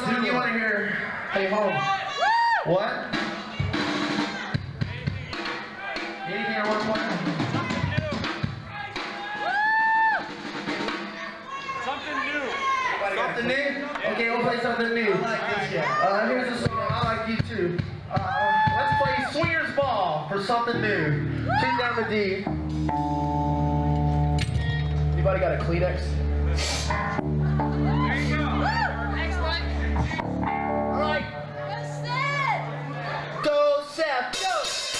Who do you want to hear? Hey, home. What? Anything I want to play? Something new. Something new? Okay, we'll play something new. I like this, yeah. Here's a song. I like you too. Let's play Swingers Ball for something new. Take down the D. Anybody got a Kleenex? There you go. Next one. All right. Go, Seth. Go.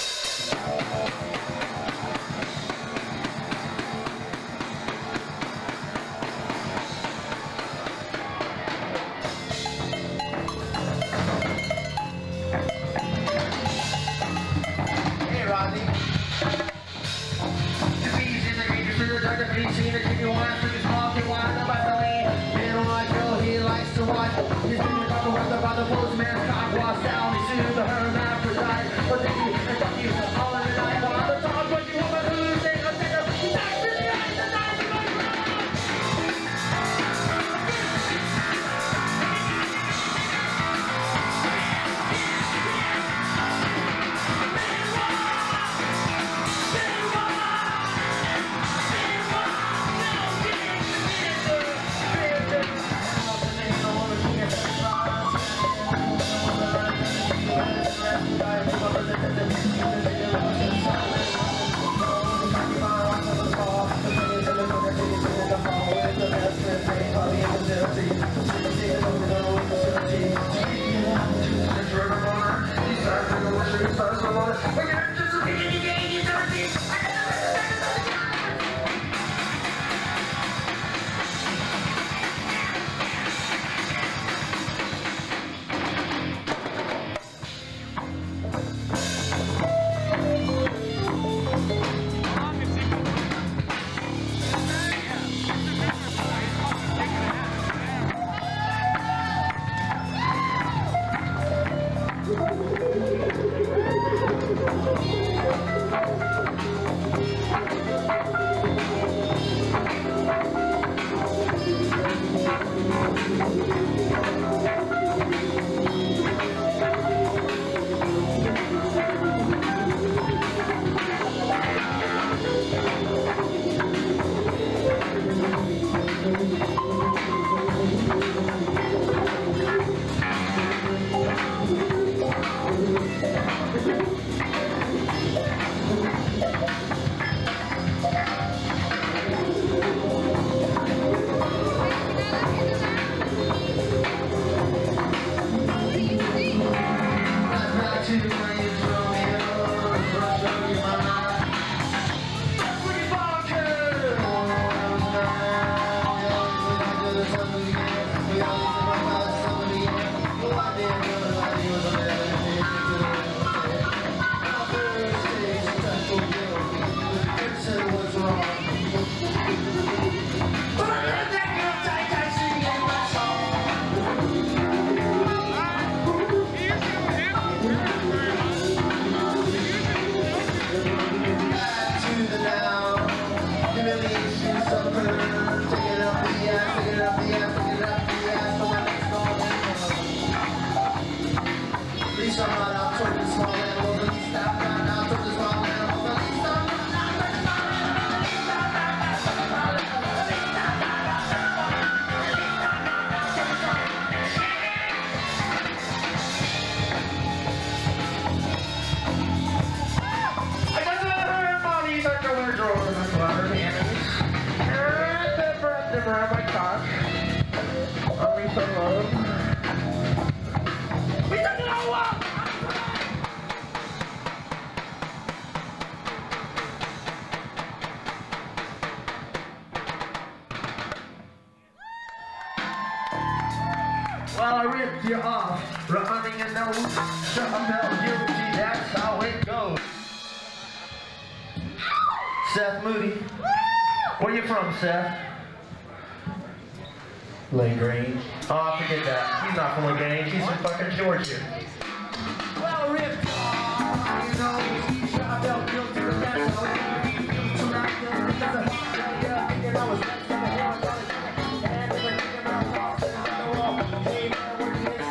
Hey, Rodney. He's been about the weather by the postman's cock was down. He's to the hermaphrodite. But then you and fuck you all in the night. While the dog was you woman who's take a back to the eyes and eyes of my Well, I ripped you off, running a nose, shut up, guilty, that's how it goes. Seth Moody. Where you from, Seth? LaGrange. Oh, forget that. He's not from LaGrange, he's from fucking Georgia. Well, I ripped you off, you know, shut up, guilty, that's how it goes. Tonight, because I thinking I was next to the one, and I was thinking about lost in the wall.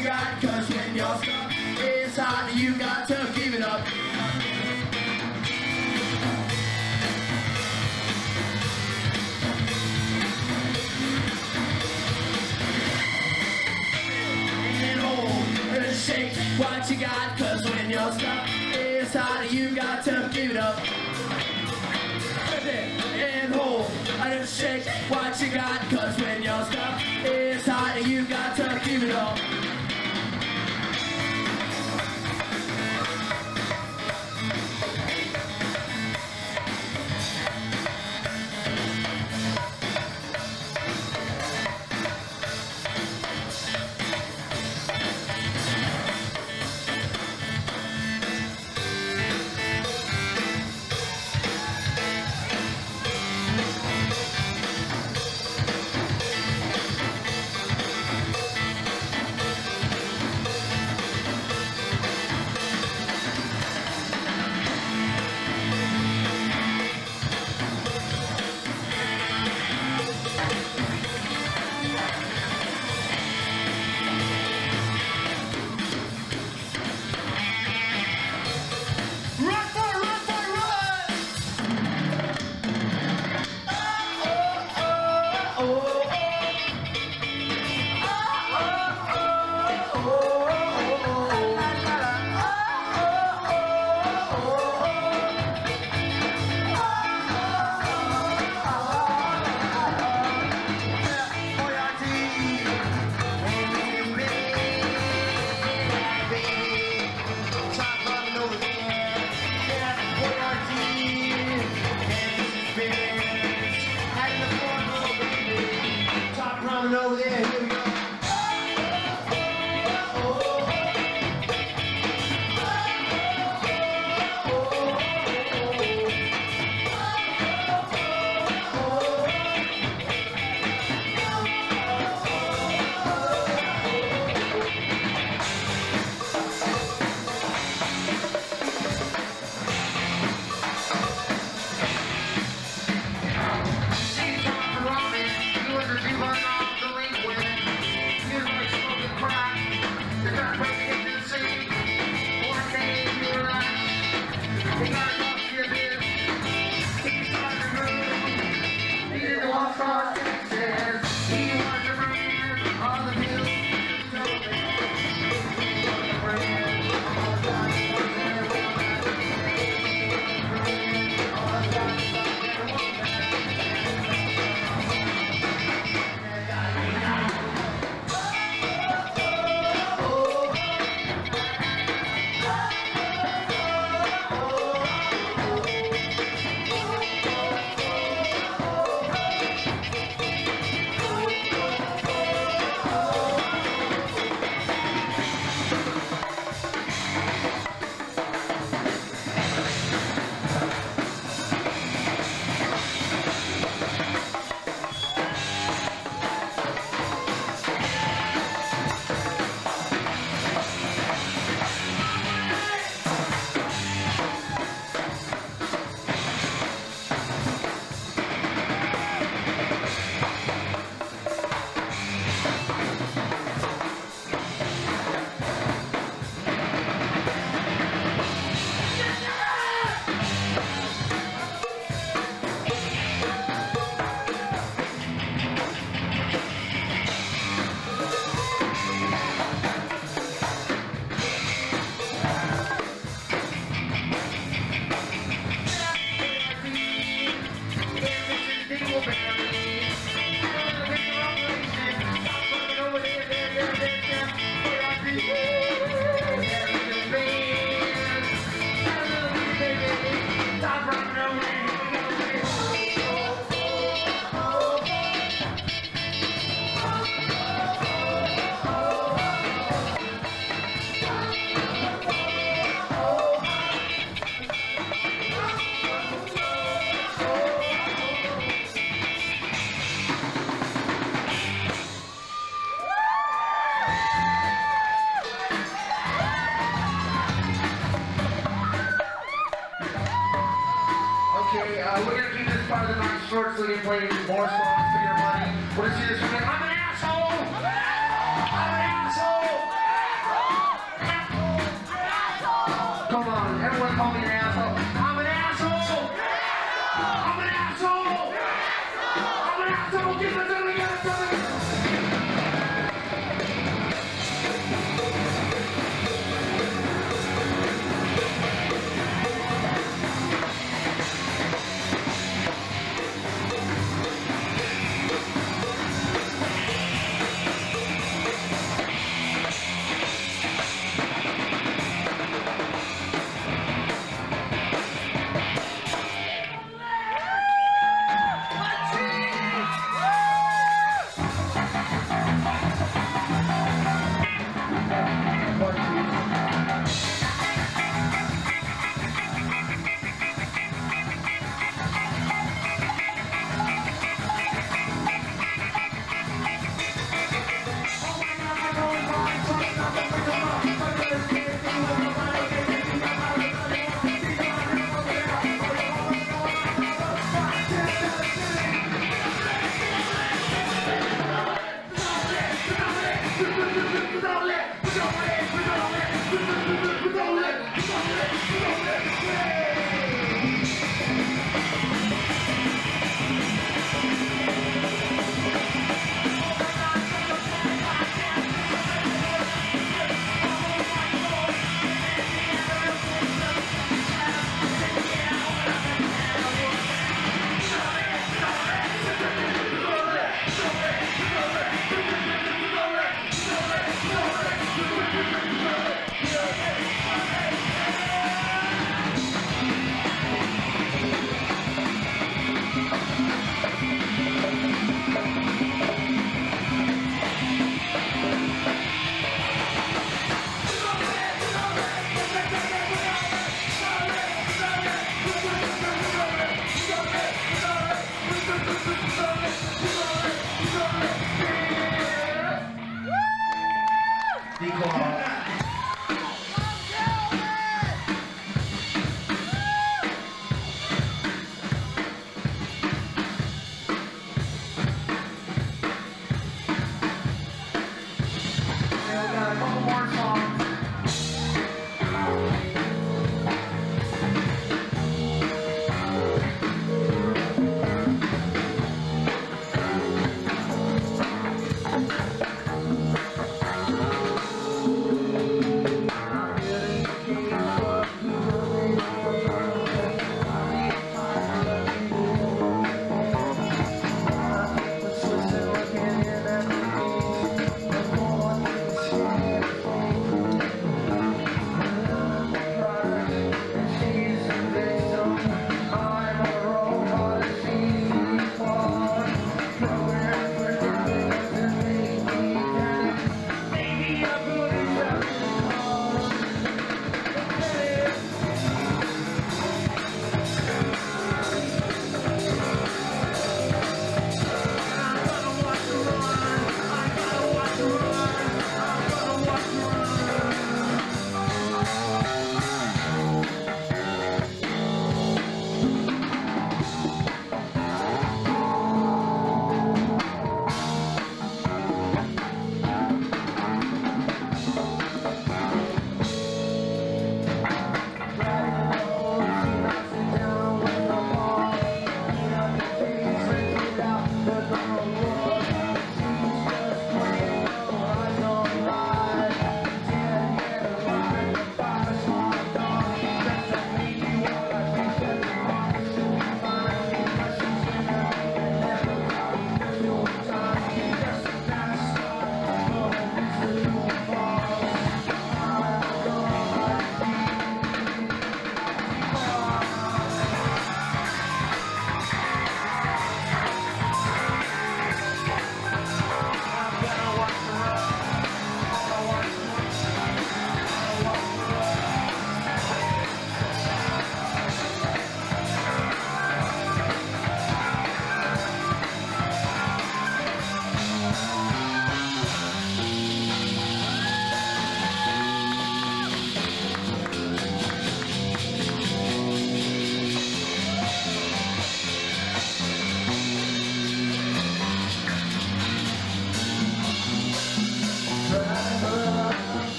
you got, cause when you're stuck, it's hard, you got to give it up. Shake what you got, cause when you're stuck, it's hard, you got to give it up. And hold, and just shake what you got, cause when you're stuck, it's hard, you got to give it up. Over there, here we go. part of the night short so you can play more songs for your money. What is this? I'm an asshole! I'm an asshole! on. Everyone call me an asshole. I'm an asshole! I'm an asshole! I'm an asshole! Get the done again!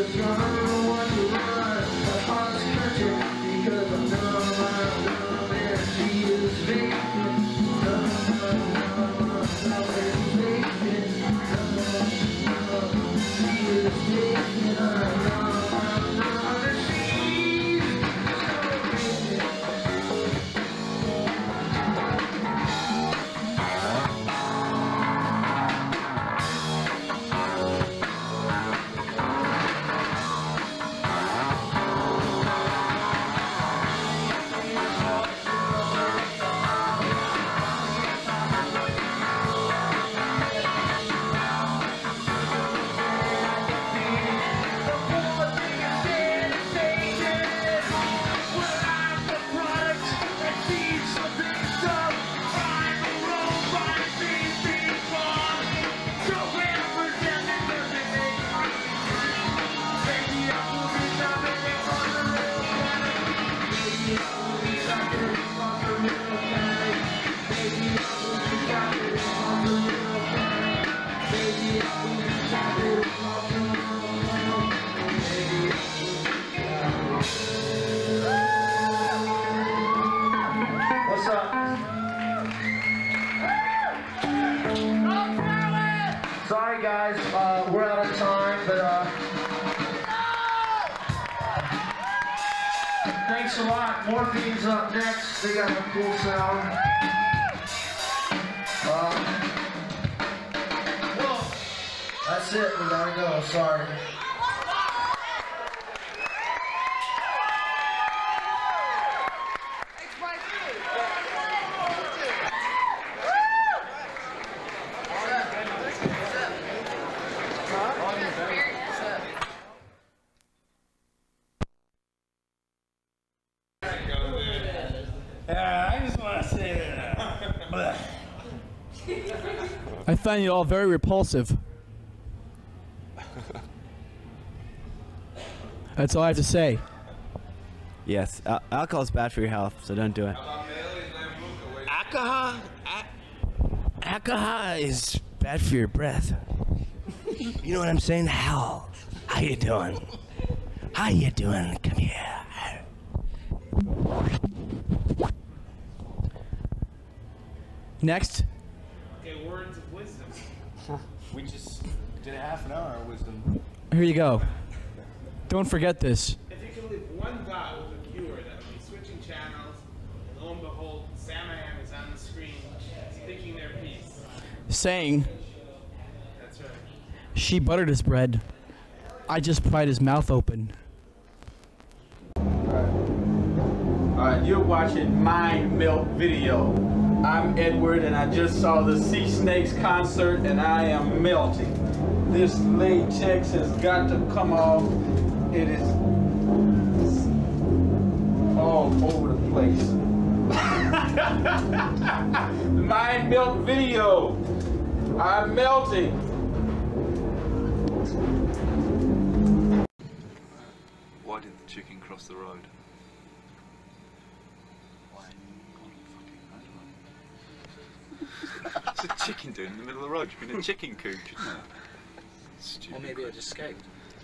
Sorry guys, we're out of time, but thanks a lot. Morphine's up next. They got a cool sound. That's it. We gotta go. Sorry. I just want to say that. I find you all very repulsive. That's all I have to say. Yes, alcohol is bad for your health, so don't do it. Alcohol is bad for your breath. You know what I'm saying? Hal, how you doing? How you doing? Come here. Next. Okay, words of wisdom. We just did a half an hour of wisdom. Here you go. Don't forget this. If you can leave one thought with a viewer that would be switching channels, and lo and behold, Sam Am is on the screen speaking their piece. Saying, That's right. she buttered his bread. I just pried his mouth open. Alright, you're watching Mind Melt Video. I'm Edward and I just saw the Sea Snakes concert and I am melting. This latex has got to come off. It is all over the place. Mind Melt Video. I'm melting. Why did the chicken cross the road? What's a chicken doing in the middle of the road? You've been a chicken coop, shouldn't it? Stupid. Or maybe it escaped.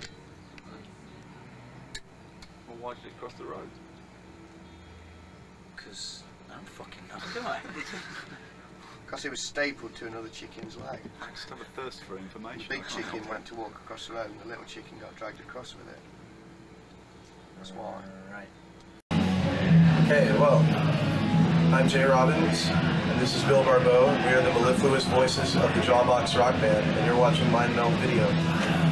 Well, why did it cross the road? Because I don't fucking know, do I? Because it was stapled to another chicken's leg. I just have a thirst for information. The big chicken went to walk across the road and the little chicken got dragged across with it. That's why. Right. Okay, well, I'm Jay Robbins, and this is Bill Barbeau. We are the mellifluous voices of the Jawbox Rock Band, and you're watching Mind Melt Video.